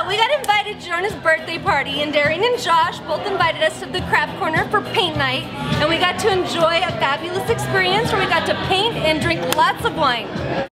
we got invited to Jonah's birthday party, and Darian and Josh both invited us to the craft corner for paint night, and we got to enjoy a fabulous experience where we got to paint and drink lots of wine.